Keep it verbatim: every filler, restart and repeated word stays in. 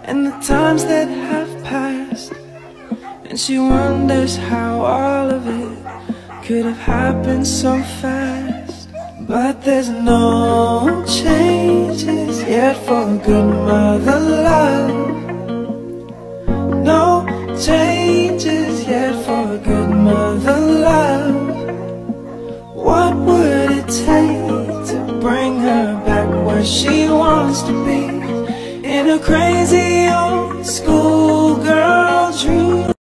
and the times that have passed. And she wonders how all of it could have happened so fast. But there's no changes yet for good mother love. No changes yet for good mother love. What would it take to bring her back where she wants to be? In a crazy old school